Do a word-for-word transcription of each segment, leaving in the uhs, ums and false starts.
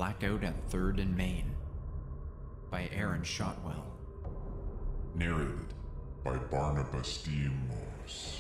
Blackout at third and Main by Aaron Shotwell. Narrated by Barnabas D. Morse.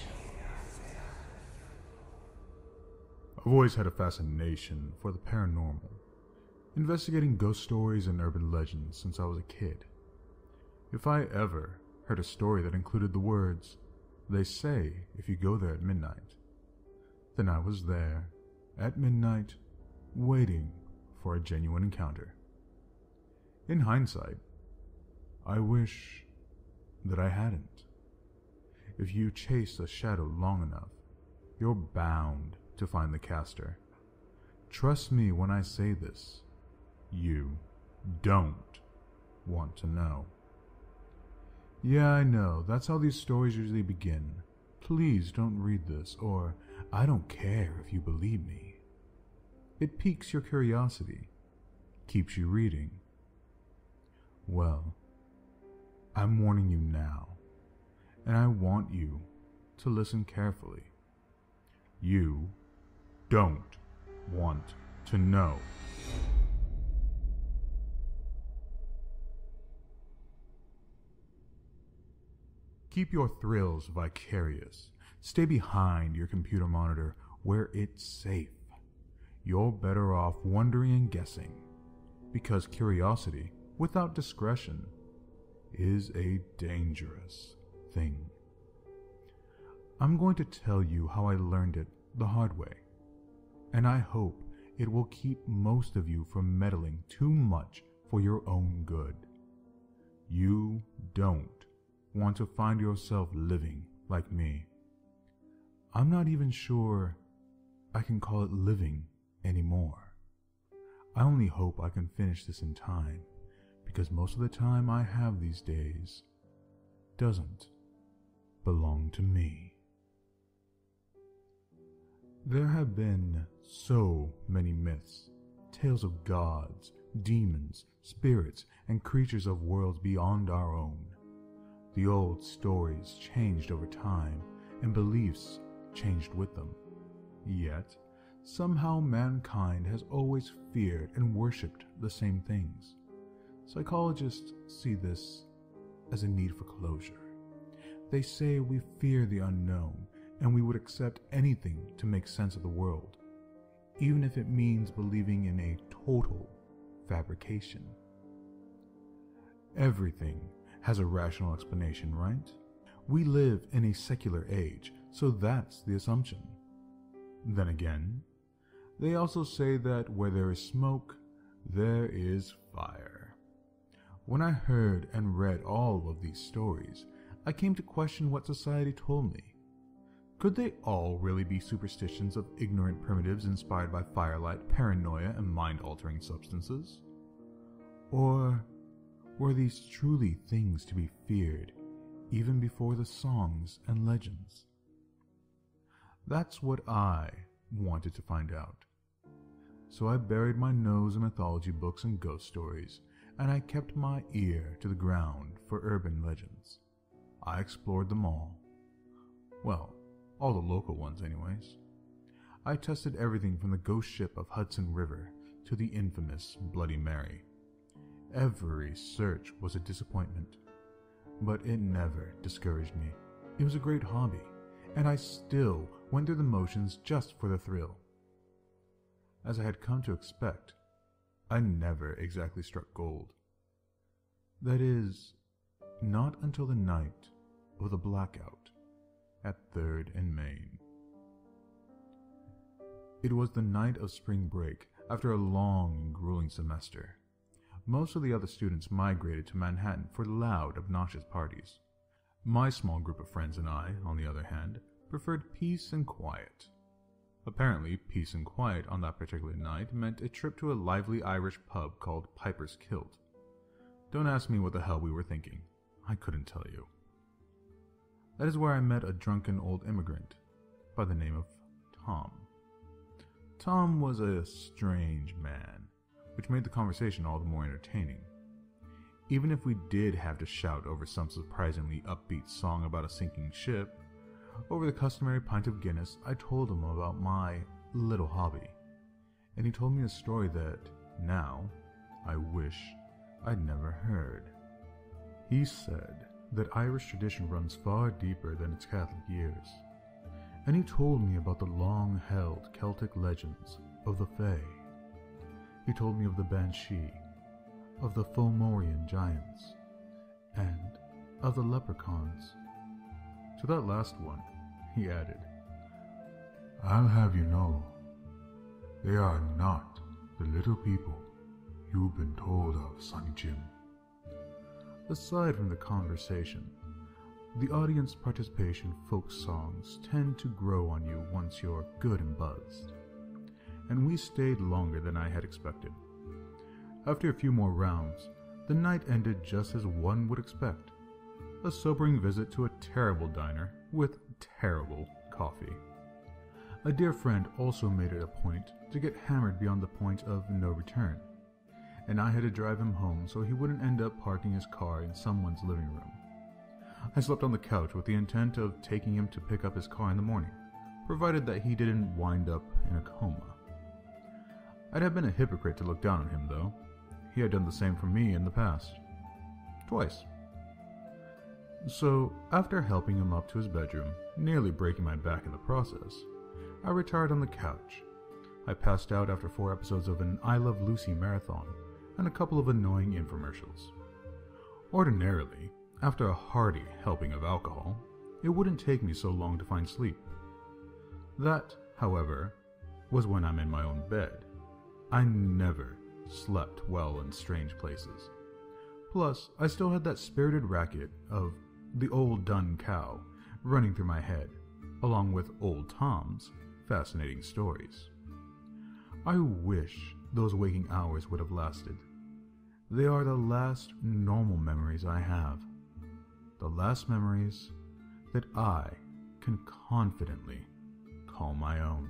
I've always had a fascination for the paranormal, investigating ghost stories and urban legends since I was a kid. If I ever heard a story that included the words, "They say if you go there at midnight," then I was there, at midnight, waiting for a genuine encounter. In hindsight, I wish that I hadn't. If you chase a shadow long enough, you're bound to find the caster. Trust me when I say this, you don't want to know. Yeah, I know, that's how these stories usually begin. Please don't read this, or I don't care if you believe me. It piques your curiosity, keeps you reading. Well, I'm warning you now, and I want you to listen carefully. You don't want to know. Keep your thrills vicarious. Stay behind your computer monitor where it's safe. You're better off wondering and guessing, because curiosity without discretion is a dangerous thing. I'm going to tell you how I learned it the hard way, and I hope it will keep most of you from meddling too much for your own good. You don't want to find yourself living like me. I'm not even sure I can call it living anymore. I only hope I can finish this in time, because most of the time I have these days doesn't belong to me. There have been so many myths, tales of gods, demons, spirits, and creatures of worlds beyond our own. The old stories changed over time, and beliefs changed with them. Yet, somehow mankind has always feared and worshipped the same things. Psychologists see this as a need for closure. They say we fear the unknown, and we would accept anything to make sense of the world, even if it means believing in a total fabrication. Everything has a rational explanation, right? We live in a secular age, so that's the assumption. Then again, they also say that where there is smoke, there is fire. When I heard and read all of these stories, I came to question what society told me. Could they all really be superstitions of ignorant primitives inspired by firelight, paranoia, and mind-altering substances? Or were these truly things to be feared, even before the songs and legends? That's what I wanted to find out. So I buried my nose in mythology books and ghost stories, and I kept my ear to the ground for urban legends. I explored them all. Well, all the local ones anyways. I tested everything from the ghost ship of Hudson River to the infamous Bloody Mary. Every search was a disappointment, but it never discouraged me. It was a great hobby, and I still went through the motions just for the thrill. As I had come to expect, I never exactly struck gold. That is, not until the night of the Blackout at third and Main. It was the night of spring break after a long and grueling semester. Most of the other students migrated to Manhattan for loud, obnoxious parties. My small group of friends and I, on the other hand, preferred peace and quiet. Apparently, peace and quiet on that particular night meant a trip to a lively Irish pub called Piper's Kilt. Don't ask me what the hell we were thinking. I couldn't tell you. That is where I met a drunken old immigrant by the name of Tom. Tom was a strange man, which made the conversation all the more entertaining. Even if we did have to shout over some surprisingly upbeat song about a sinking ship, over the customary pint of Guinness, I told him about my little hobby, and he told me a story that now I wish I'd never heard. He said that Irish tradition runs far deeper than its Catholic years, and he told me about the long-held Celtic legends of the Fae. He told me of the Banshee, of the Fomorian giants, and of the leprechauns. To that last one, he added, "I'll have you know, they are not the little people you've been told of, Sonny Jim." Aside from the conversation, the audience participation folk songs tend to grow on you once you're good and buzzed, and we stayed longer than I had expected. After a few more rounds, the night ended just as one would expect, a sobering visit to a terrible diner with terrible coffee. A dear friend also made it a point to get hammered beyond the point of no return, and I had to drive him home so he wouldn't end up parking his car in someone's living room. I slept on the couch with the intent of taking him to pick up his car in the morning, provided that he didn't wind up in a coma. I'd have been a hypocrite to look down on him, though. He had done the same for me in the past. Twice. So, after helping him up to his bedroom, nearly breaking my back in the process, I retired on the couch. I passed out after four episodes of an I Love Lucy marathon and a couple of annoying infomercials. Ordinarily, after a hearty helping of alcohol, it wouldn't take me so long to find sleep. That, however, was when I'm in my own bed. I never slept well in strange places. Plus, I still had that spirited racket of the old dun cow running through my head, along with old Tom's fascinating stories. I wish those waking hours would have lasted. They are the last normal memories I have. The last memories that I can confidently call my own.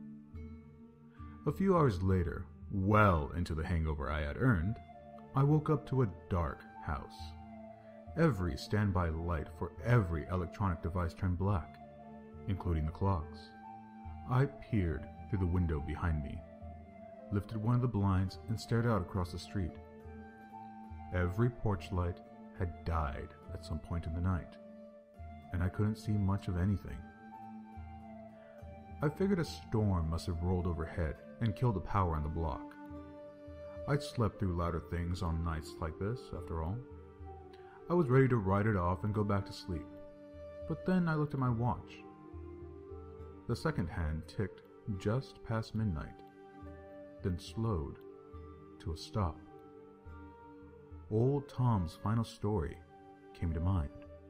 A few hours later, well into the hangover I had earned, I woke up to a dark house. Every standby light for every electronic device turned black, including the clocks. I peered through the window behind me, lifted one of the blinds, and stared out across the street. Every porch light had died at some point in the night, and I couldn't see much of anything. I figured a storm must have rolled overhead and killed the power on the block. I'd slept through louder things on nights like this, after all. I was ready to ride it off and go back to sleep, but then I looked at my watch. The second hand ticked just past midnight, then slowed to a stop. Old Tom's final story came to mind.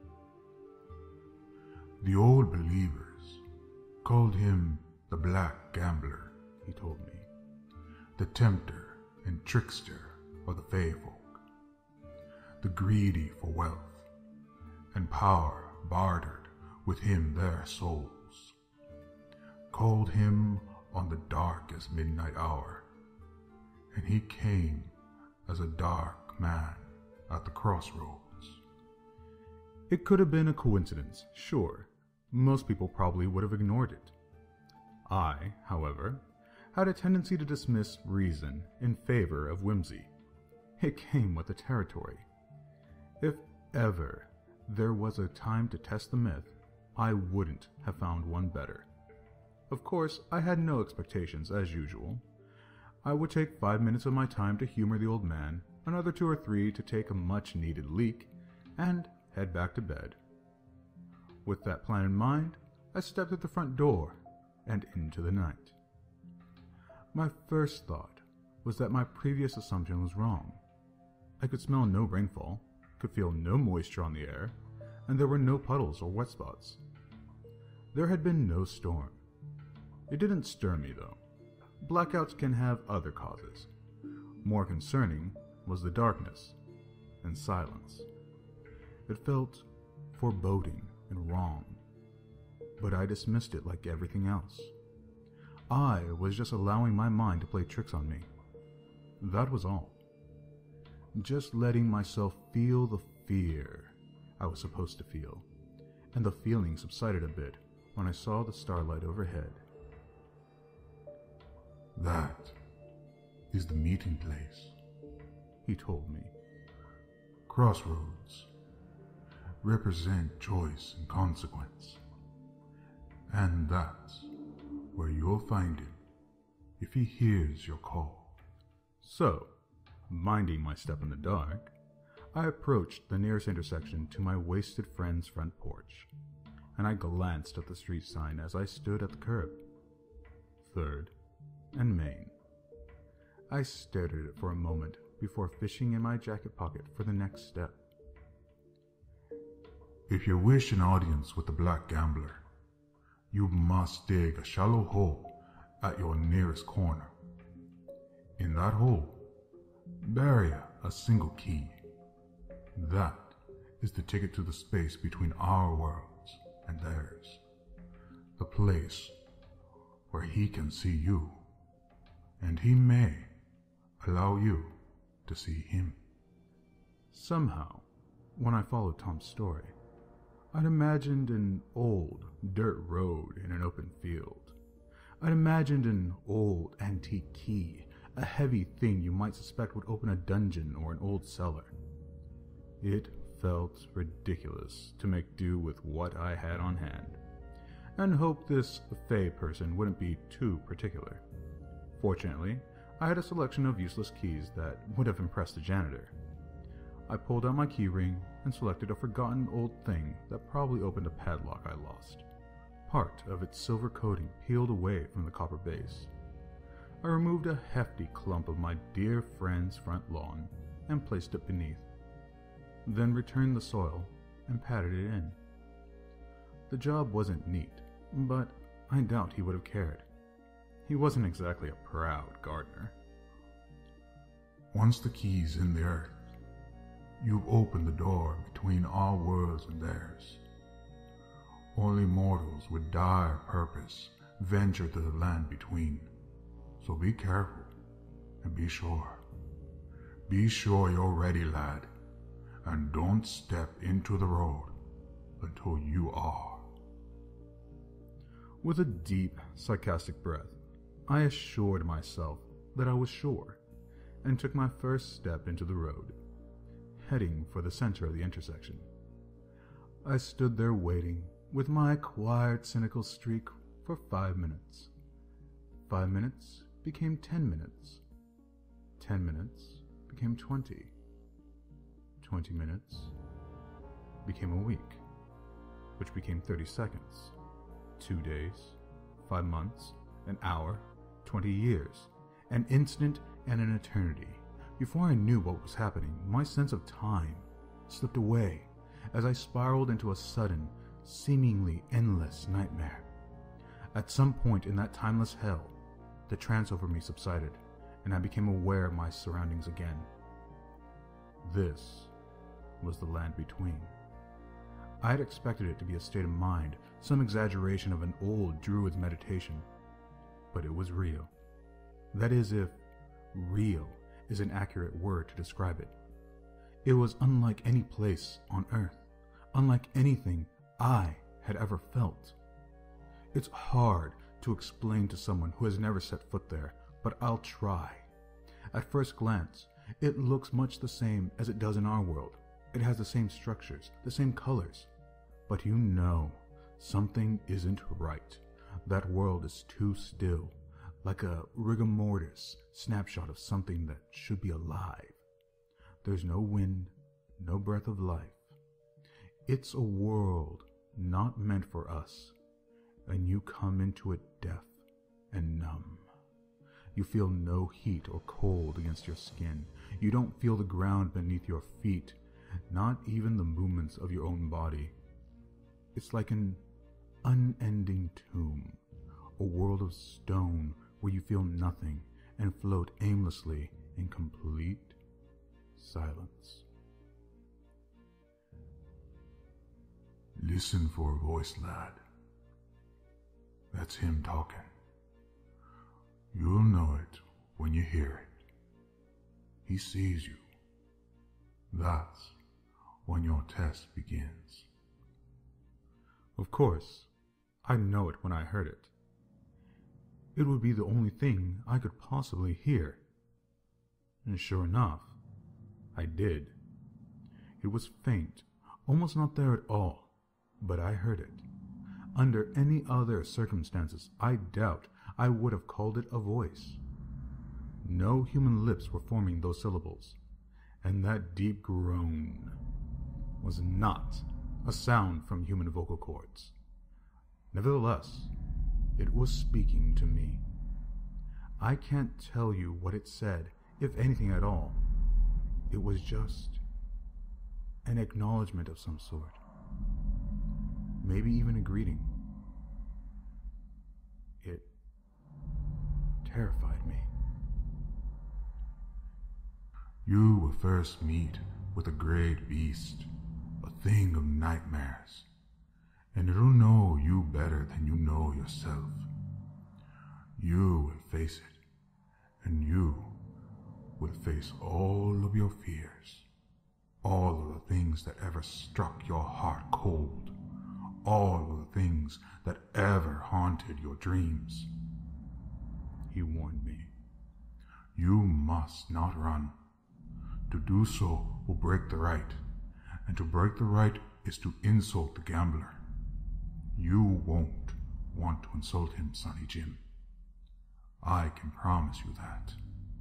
The old believers called him the Black Gambler, he told me, the tempter and trickster of the Fae folk, the greedy for wealth and power bartered with him their souls, called him on the darkest midnight hour, and he came as a dark man at the crossroads. It could have been a coincidence, sure. Most people probably would have ignored it. I, however, had a tendency to dismiss reason in favor of whimsy. It came with the territory. If ever there was a time to test the myth, I wouldn't have found one better. Of course, I had no expectations, as usual. I would take five minutes of my time to humor the old man, another two or three to take a much-needed leak, and head back to bed. With that plan in mind, I stepped at the front door and into the night. My first thought was that my previous assumption was wrong. I could smell no rainfall, could feel no moisture on the air, and there were no puddles or wet spots. There had been no storm. It didn't stir me, though. Blackouts can have other causes. More concerning was the darkness and silence. It felt foreboding and wrong, but I dismissed it like everything else. I was just allowing my mind to play tricks on me. That was all. Just letting myself feel the fear I was supposed to feel, and the feeling subsided a bit when I saw the starlight overhead. That is the meeting place, he told me. Crossroads represent choice and consequence, and that's where you'll find him if he hears your call. So, minding my step in the dark, I approached the nearest intersection to my wasted friend's front porch, and I glanced at the street sign as I stood at the curb. Third and Main. I stared at it for a moment before fishing in my jacket pocket for the next step. If you wish an audience with the Black Gambler, you must dig a shallow hole at your nearest corner. In that hole, bury a single key. That is the ticket to the space between our worlds and theirs. The place where he can see you, and he may allow you to see him. Somehow, when I followed Tom's story, I'd imagined an old dirt road in an open field. I'd imagined an old antique key, a heavy thing you might suspect would open a dungeon or an old cellar. It felt ridiculous to make do with what I had on hand, and hoped this Fey person wouldn't be too particular. Fortunately, I had a selection of useless keys that would have impressed the janitor. I pulled out my keyring and selected a forgotten old thing that probably opened a padlock I lost. Part of its silver coating peeled away from the copper base. I removed a hefty clump of my dear friend's front lawn and placed it beneath, then returned the soil and patted it in. The job wasn't neat, but I doubt he would have cared. He wasn't exactly a proud gardener. Once the key's in the earth, you've opened the door between our worlds and theirs. Only mortals with dire purpose venture to the land between, so be careful and be sure. Be sure you're ready, lad, and don't step into the road until you are. With a deep, sarcastic breath, I assured myself that I was sure, and took my first step into the road, heading for the center of the intersection. I stood there waiting with my quiet, cynical streak for five minutes. Five minutes became ten minutes. Ten minutes became twenty. Twenty minutes became a week, which became thirty seconds. Two days, five months, an hour, twenty years, an instant and an eternity. Before I knew what was happening, my sense of time slipped away as I spiraled into a sudden, seemingly endless nightmare. At some point in that timeless hell, the trance over me subsided, and I became aware of my surroundings again. This was the land between. I had expected it to be a state of mind, some exaggeration of an old druid's meditation, but it was real. That is, if real is an accurate word to describe it. It was unlike any place on Earth, unlike anything I had ever felt. It's hard to explain to someone who has never set foot there, but I'll try. At first glance, it looks much the same as it does in our world. It has the same structures, the same colors. But you know, something isn't right. That world is too still, like a rigor mortis snapshot of something that should be alive. There's no wind, no breath of life. It's a world not meant for us, and you come into it deaf and numb. You feel no heat or cold against your skin. You don't feel the ground beneath your feet, not even the movements of your own body. It's like an unending tomb, a world of stone where you feel nothing and float aimlessly in complete silence. Listen for a voice, lad. That's him talking. You'll know it when you hear it. He sees you. That's when your test begins. Of course, I'd know it when I heard it. It would be the only thing I could possibly hear. And sure enough, I did. It was faint, almost not there at all, but I heard it. Under any other circumstances, I doubt I would have called it a voice. No human lips were forming those syllables, and that deep groan was not a sound from human vocal cords. Nevertheless, it was speaking to me. I can't tell you what it said, if anything at all. It was just an acknowledgement of some sort. Maybe even a greeting. It terrified me. You will first meet with a great beast, a thing of nightmares, and it'll know you better than you know yourself. You will face it, and you will face all of your fears, all of the things that ever struck your heart cold, all of the things that ever haunted your dreams. He warned me. You must not run. To do so will break the right, and to break the right is to insult the gambler. You won't want to insult him, Sonny Jim. I can promise you that.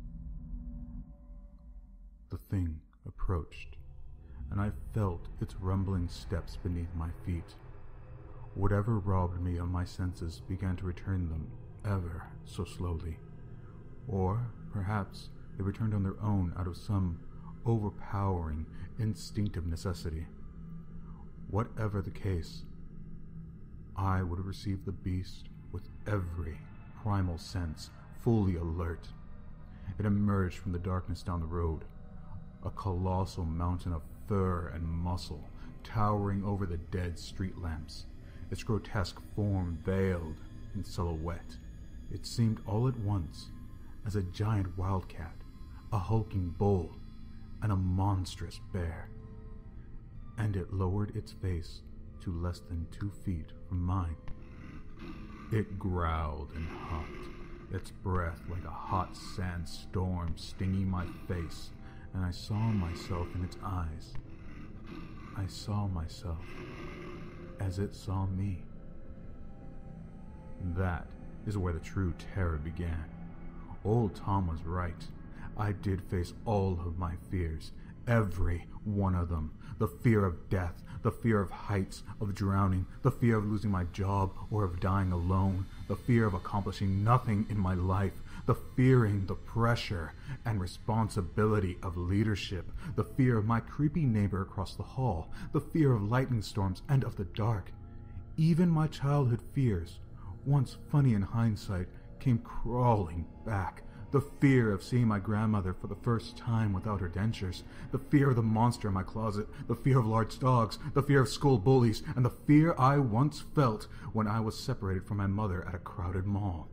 The thing approached, and I felt its rumbling steps beneath my feet. Whatever robbed me of my senses began to return them ever so slowly. Or perhaps they returned on their own out of some overpowering, instinctive necessity. Whatever the case, I would receive the beast with every primal sense fully alert. It emerged from the darkness down the road, a colossal mountain of fur and muscle towering over the dead street lamps, its grotesque form veiled in silhouette. It seemed all at once as a giant wildcat, a hulking bull, and a monstrous bear. And it lowered its face to less than two feet from mine. It growled and huffed, its breath like a hot sandstorm stinging my face, and I saw myself in its eyes. I saw myself as it saw me. That is where the true terror began. Old Tom was right. I did face all of my fears, every one of them. The fear of death, the fear of heights, of drowning, the fear of losing my job or of dying alone, the fear of accomplishing nothing in my life, the fearing the pressure and responsibility of leadership, the fear of my creepy neighbor across the hall, the fear of lightning storms and of the dark. Even my childhood fears, once funny in hindsight, came crawling back. The fear of seeing my grandmother for the first time without her dentures, the fear of the monster in my closet, the fear of large dogs, the fear of school bullies, and the fear I once felt when I was separated from my mother at a crowded mall.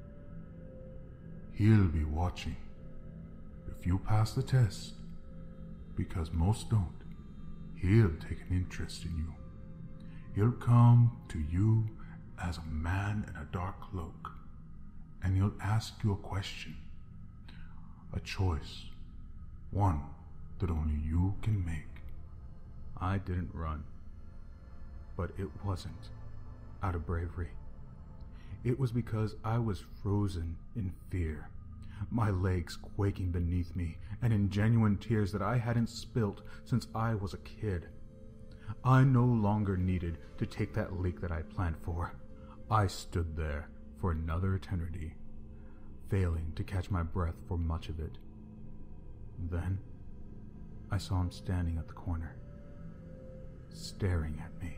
He'll be watching if you pass the test, because most don't. He'll take an interest in you. He'll come to you as a man in a dark cloak, and he'll ask you a question. A choice, one that only you can make. I didn't run, but it wasn't out of bravery. It was because I was frozen in fear, my legs quaking beneath me, and in genuine tears that I hadn't spilt since I was a kid. I no longer needed to take that leak that I planned for. I stood there for another eternity, failing to catch my breath for much of it. Then, I saw him standing at the corner, staring at me.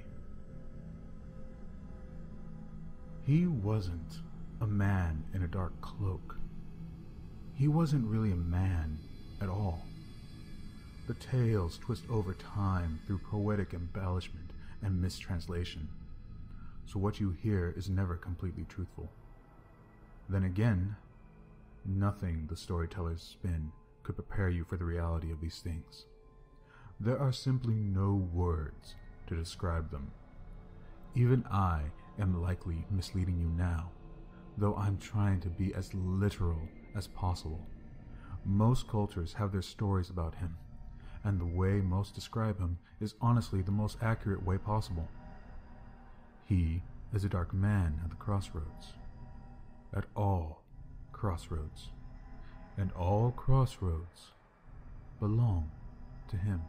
He wasn't a man in a dark cloak. He wasn't really a man at all. The tales twist over time through poetic embellishment and mistranslation, so what you hear is never completely truthful. Then again, nothing the storyteller's spin could prepare you for the reality of these things. There are simply no words to describe them. Even I am likely misleading you now, though I'm trying to be as literal as possible. Most cultures have their stories about him, and the way most describe him is honestly the most accurate way possible. He is a dark man at the crossroads. At all crossroads. And all crossroads belong to him.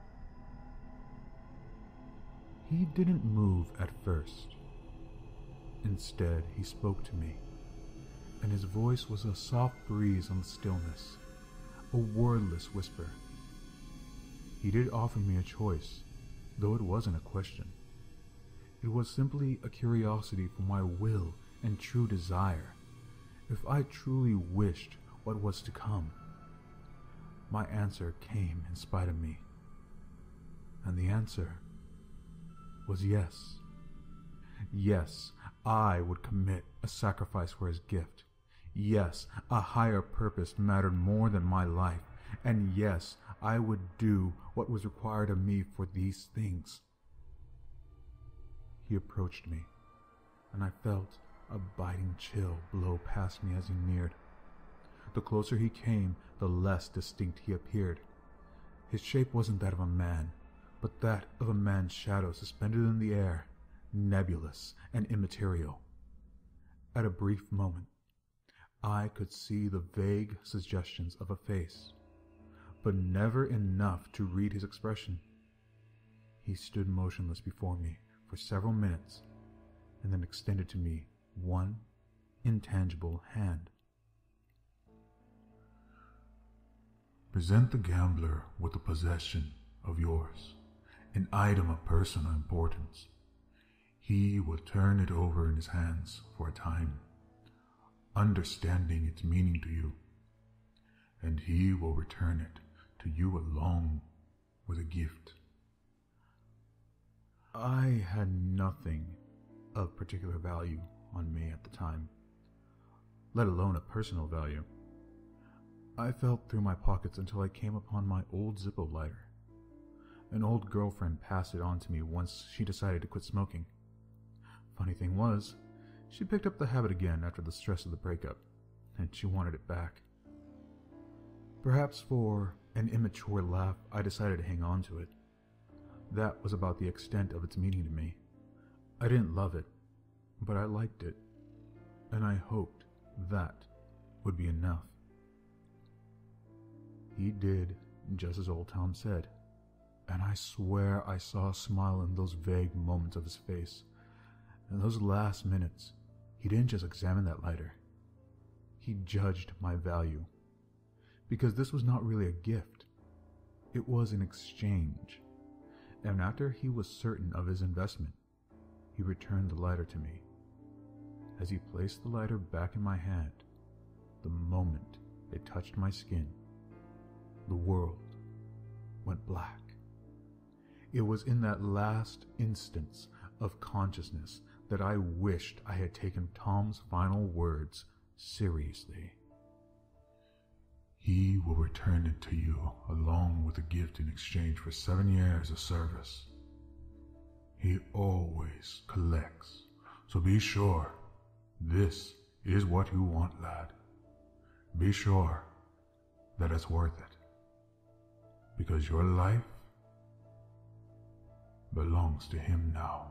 He didn't move at first. Instead, he spoke to me, and his voice was a soft breeze on the stillness, a wordless whisper. He did offer me a choice, though it wasn't a question. It was simply a curiosity for my will and true desire, if I truly wished what was to come. My answer came in spite of me, and the answer was yes. Yes, I would commit a sacrifice for his gift. Yes, a higher purpose mattered more than my life, and yes, I would do what was required of me for these things. He approached me, and I felt a biting chill blow past me as he neared. The closer he came, the less distinct he appeared. His shape wasn't that of a man, but that of a man's shadow suspended in the air, nebulous and immaterial. At a brief moment, I could see the vague suggestions of a face, but never enough to read his expression. He stood motionless before me for several minutes, and then extended to me one intangible hand. Present the gambler with a possession of yours, an item of personal importance. He will turn it over in his hands for a time, understanding its meaning to you, and he will return it to you along with a gift. I had nothing of particular value on me at the time, let alone a personal value. I felt through my pockets until I came upon my old Zippo lighter. An old girlfriend passed it on to me once she decided to quit smoking. Funny thing was, she picked up the habit again after the stress of the breakup, and she wanted it back. Perhaps for an immature laugh, I decided to hang on to it. That was about the extent of its meaning to me. I didn't love it, but I liked it, and I hoped that would be enough. He did just as Old Tom said, and I swear I saw a smile in those vague moments of his face. In those last minutes, he didn't just examine that lighter. He judged my value. Because this was not really a gift. It was an exchange. And after he was certain of his investment, he returned the lighter to me. As he placed the lighter back in my hand, the moment it touched my skin, the world went black. It was in that last instance of consciousness that I wished I had taken Tom's final words seriously. He will return it to you along with a gift in exchange for seven years of service. He always collects, so be sure this is what you want, lad. Be sure that it's worth it, because your life belongs to him now.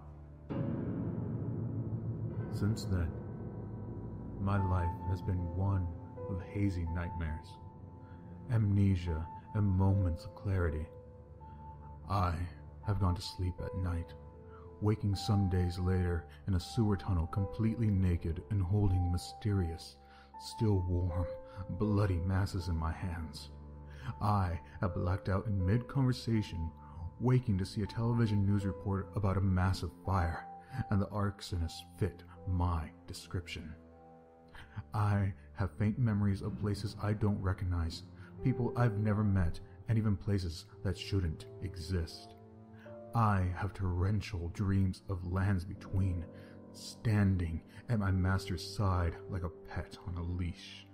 Since then, my life has been one of hazy nightmares, amnesia, and moments of clarity. I have gone to sleep at night, waking some days later in a sewer tunnel completely naked and holding mysterious, still warm, bloody masses in my hands. I have blacked out in mid-conversation, waking to see a television news report about a massive fire, and the arsonist fit my description. I have faint memories of places I don't recognize, people I've never met, and even places that shouldn't exist. I have torrential dreams of lands between, standing at my master's side like a pet on a leash.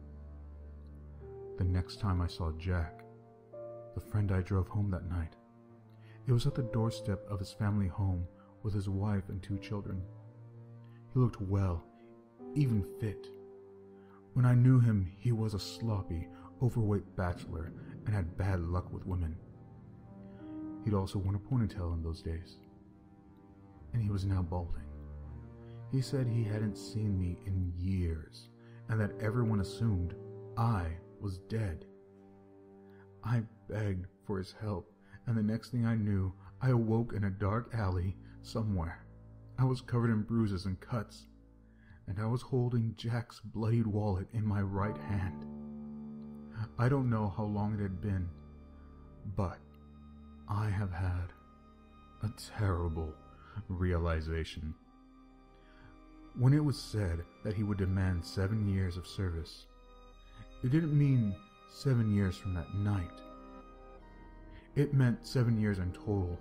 The next time I saw Jack, the friend I drove home that night, it was at the doorstep of his family home with his wife and two children. He looked well, even fit. When I knew him, he was a sloppy, overweight bachelor and had bad luck with women. He'd also worn a ponytail in those days, and he was now balding. He said he hadn't seen me in years, and that everyone assumed I was dead. I begged for his help, and the next thing I knew, I awoke in a dark alley somewhere. I was covered in bruises and cuts, and I was holding Jack's bloodied wallet in my right hand. I don't know how long it had been, but I have had a terrible realization. When it was said that he would demand seven years of service, it didn't mean seven years from that night. It meant seven years in total.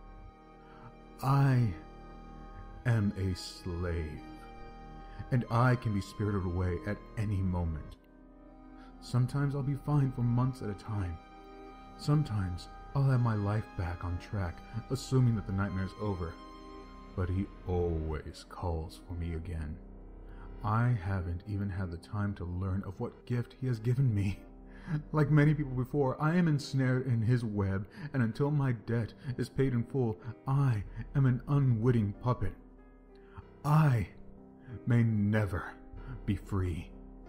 I am a slave, and I can be spirited away at any moment. Sometimes I'll be fine for months at a time. Sometimes I'll have my life back on track, assuming that the nightmare's over. But he always calls for me again. I haven't even had the time to learn of what gift he has given me. Like many people before, I am ensnared in his web, and until my debt is paid in full, I am an unwitting puppet. I may never be free.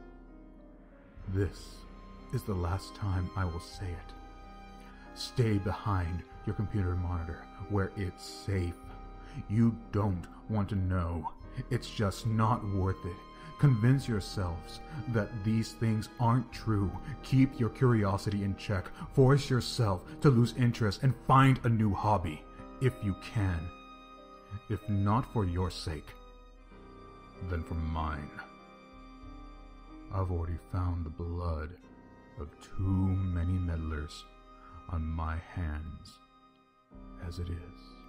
This is the last time I will say it. Stay behind your computer monitor where it's safe. You don't want to know. It's just not worth it. Convince yourselves that these things aren't true. Keep your curiosity in check. Force yourself to lose interest and find a new hobby, if you can. If not for your sake, then for mine. I've already found the blood of too many meddlers on my hands as it is.